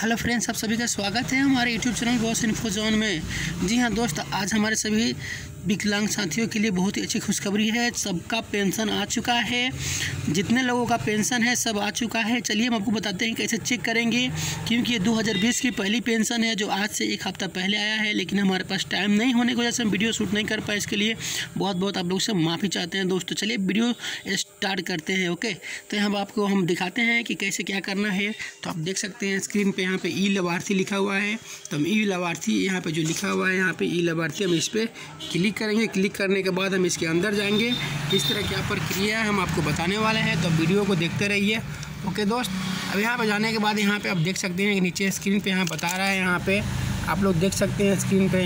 Hello friends, आप सभी का स्वागत है हमारे YouTube channel boss info zone में। जी हाँ दोस्त, आज हमारे सभी विकलांग साथियों के लिए बहुत ही अच्छी खुशखबरी है। सबका पेंशन आ चुका है। जितने लोगों का पेंशन है सब आ चुका है। चलिए हम आपको बताते हैं कैसे चेक करेंगे, क्योंकि ये 2020 की पहली पेंशन है जो आज से एक हफ्ता पहले आया है, लेकिन हमारे पास टाइम नहीं होने की वजह से हम वीडियो शूट नहीं कर पाए। इसके लिए बहुत बहुत आप लोग से माफ़ी चाहते हैं दोस्तों। चलिए वीडियो स्टार्ट करते हैं। ओके, तो यहाँ आपको हम दिखाते हैं कि कैसे क्या करना है। तो आप देख सकते हैं स्क्रीन पे यहाँ पे ई लाभार्थी लिखा हुआ है। तो हम ई लाभार्थी यहाँ पे जो लिखा हुआ है यहाँ पे ई लाभार्थी, हम इस पर क्लिक करेंगे। क्लिक करने के बाद हम इसके अंदर जाएंगे। इस तरह क्या प्रक्रिया है हम आपको बताने वाले हैं, तो वीडियो को देखते रहिए। ओके दोस्त, अब यहाँ पे जाने के बाद यहाँ पे आप देख सकते हैं कि नीचे स्क्रीन पे यहाँ बता रहा है, यहाँ पे आप लोग देख सकते हैं स्क्रीन पे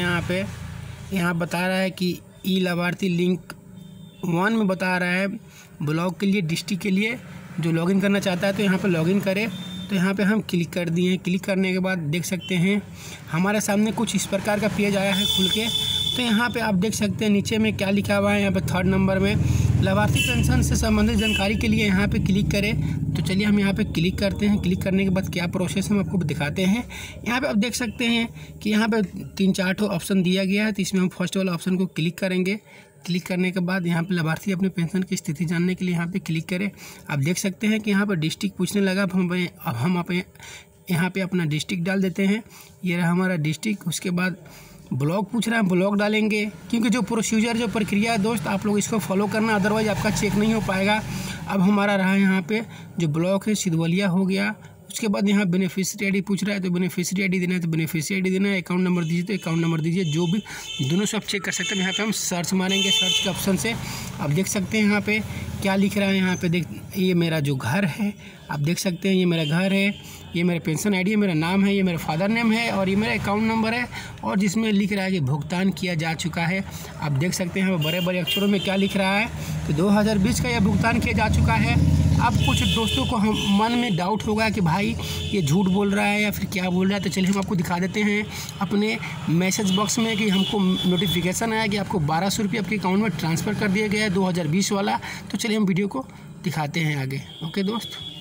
यहाँ बता रहा है कि ई लाभार्थी लिंक 1 में बता रहा है ब्लॉक के लिए, डिस्ट्रिक्ट के लिए जो लॉगिन करना चाहता है तो यहाँ पे लॉगिन करे। तो यहाँ पे हम क्लिक कर दिए। क्लिक करने के बाद देख सकते हैं हमारे सामने कुछ इस प्रकार का पेज आया है खुल के। तो यहाँ पे आप देख सकते हैं नीचे में क्या लिखा हुआ है, यहाँ पे 3rd नंबर में लाभार्थी पेंशन से संबंधित जानकारी के लिए यहाँ पे क्लिक करें। तो चलिए हम यहाँ पे क्लिक करते हैं। क्लिक करने के बाद क्या प्रोसेस हम आपको दिखाते हैं। यहाँ पे आप देख सकते हैं कि यहाँ पे 3-4 ऑप्शन दिया गया है, तो इसमें हम फर्स्ट वाला ऑप्शन को क्लिक करेंगे। क्लिक करने के बाद यहाँ पे लाभार्थी अपने पेंशन की स्थिति जानने के लिए यहाँ पे क्लिक करें। आप देख सकते हैं कि यहाँ पर डिस्ट्रिक्ट पूछने लगा। अब हम यहाँ पे अपना डिस्ट्रिक्ट डाल देते हैं। ये रहा हमारा डिस्ट्रिक्ट। उसके बाद ब्लॉक पूछ रहा है, ब्लॉक डालेंगे, क्योंकि जो प्रोसीजर जो प्रक्रिया है दोस्त आप लोग इसको फॉलो करना, अदरवाइज आपका चेक नहीं हो पाएगा। अब हमारा रहा यहाँ पे जो ब्लॉक है सिधवलिया हो गया। उसके बाद यहाँ बेनिफिशियरी आईडी पूछ रहा है, तो बेनिफिशियरी आईडी देना है तो बेनिफिशियरी आईडी देना है। अकाउंट नंबर दीजिए तो अकाउंट नंबर दीजिए, जो भी दोनों से आप चेक कर सकते हैं। यहाँ पे हम सर्च मारेंगे, सर्च के ऑप्शन से आप देख सकते हैं यहाँ पे क्या लिख रहा है। यहाँ पे देख, ये मेरा जो घर है आप देख सकते हैं, ये मेरा घर है, ये मेरा पेंशन आईडी है, मेरा नाम है, ये मेरा फादर नेम है और ये मेरा अकाउंट नंबर है, और जिसमें लिख रहा है कि भुगतान किया जा चुका है। आप देख सकते हैं बड़े बड़े अक्षरों में क्या लिख रहा है कि 2020 का यह भुगतान किया जा चुका है। अब कुछ दोस्तों को मन में डाउट होगा कि भाई ये झूठ बोल रहा है या फिर क्या बोल रहा है, तो चलिए हम आपको दिखा देते हैं अपने मैसेज बॉक्स में कि हमको नोटिफिकेशन आया कि आपको 1200 रुपये आपके अकाउंट में ट्रांसफ़र कर दिया गया है 2020 वाला। तो चलिए हम वीडियो को दिखाते हैं आगे। ओके दोस्त।